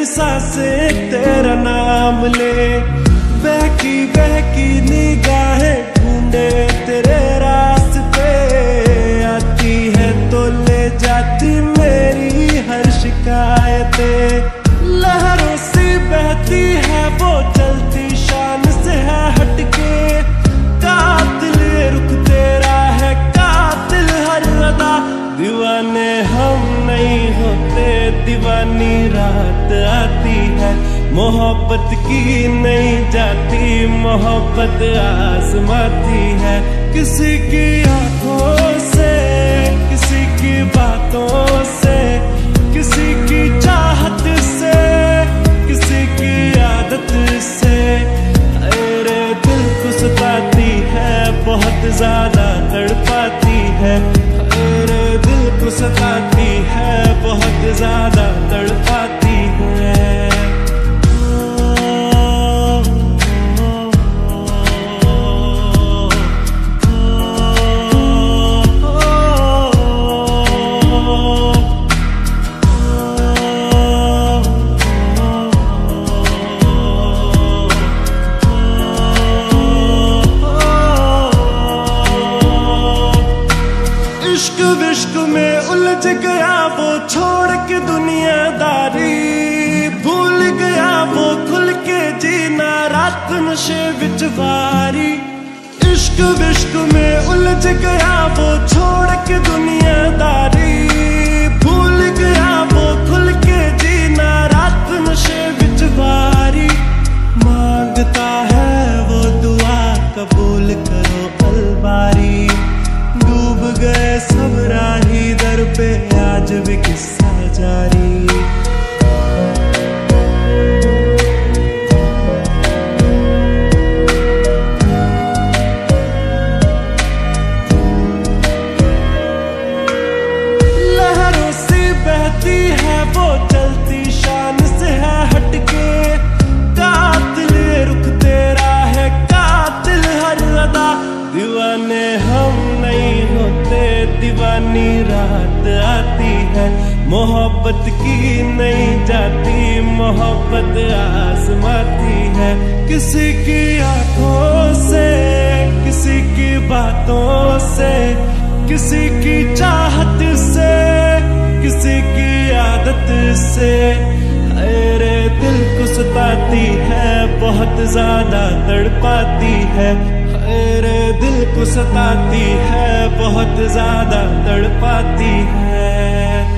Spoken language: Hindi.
सांसें तेरा नाम ले, बहकी बहकी निगाहें ढूंढे तेरे रास्ते, आती है तो ले जाती मेरी हर शिकायतें। लहरों सी बहती है वो चलती शान से है हटके, कातिल रुख तेरा है कातिल हर अदा। दीवाने हम नहीं होते, दीवानी रात आती है, मोहब्बत की नहीं जाती, मोहब्बत आजमाती है। किसी की आंखों से, किसी की बातों से, किसी की चाहत से, किसी की आदत से, अरे दिल को सताती है, बहुत ज्यादा तड़पाती है, अरे दिल को सताती है, बहुत ज्यादा तड़पाती है। इश्क विश्क में उलझ गया वो छोड़ के दुनियादारी, भूल गया वो खुल के जीना रात नशे विच वारी। इश्क विश्क में उलझ गया वो छोड़ के दुनियादारी, भूल गया वो खुल के जीना रात नशे विच वारी। मांगता है वो दुआ कबूल करो अलबारी, डूब गए सब राही दर पे आज भी किस्सा जारी। लहरों सी बहती है वो चलती शान से है हटके, कातिल रुख तेरा है कातिल हर अदा। दीवाने हम नहीं होते, दीवानी रात आती है, मोहब्बत की नहीं जाती, मोहब्बत आजमाती है। किसी की आंखों से, किसी की बातों से, किसी की चाहत से, किसी की आदत से, अरे दिल को सताती है, बहुत ज्यादा तड़पाती है, अरे दिल को सताती है, बहुत ज्यादा तड़पाती है।